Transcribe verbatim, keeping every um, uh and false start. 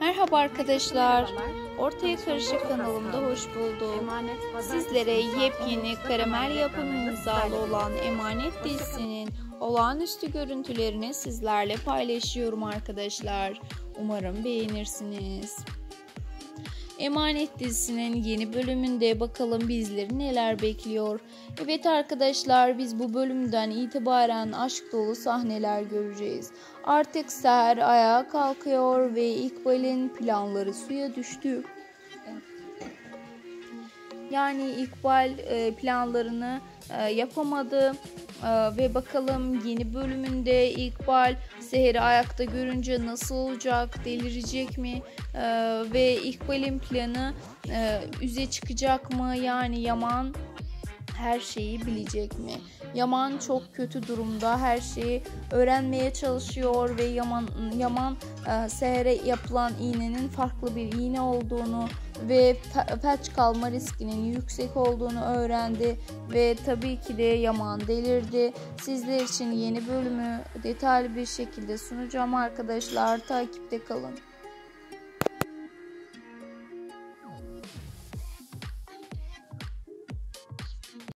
Merhaba arkadaşlar. Ortaya Karışık kanalımda hoş bulduk. Sizlere yepyeni karamel yapımı imzalı olan Emanet dizisinin olağanüstü görüntülerini sizlerle paylaşıyorum arkadaşlar. Umarım beğenirsiniz. Emanet dizisinin yeni bölümünde bakalım bizleri neler bekliyor. Evet arkadaşlar, biz bu bölümden itibaren aşk dolu sahneler göreceğiz. Artık Seher ayağa kalkıyor ve İkbal'in planları suya düştü. Yani İkbal planlarını yapamadı. Ve bakalım yeni bölümünde İkbal Seher'i ayakta görünce nasıl olacak, delirecek mi? Ee, ve İkbal'in planı e, üze çıkacak mı? Yani Yaman her şeyi bilecek mi? Yaman çok kötü durumda, her şeyi öğrenmeye çalışıyor ve Yaman Yaman e, Seher'e yapılan iğnenin farklı bir iğne olduğunu ve felç kalma riskinin yüksek olduğunu öğrendi ve tabii ki de Yaman delirdi. Sizler için yeni bölümü detaylı bir şekilde sunacağım arkadaşlar, takipte kalın.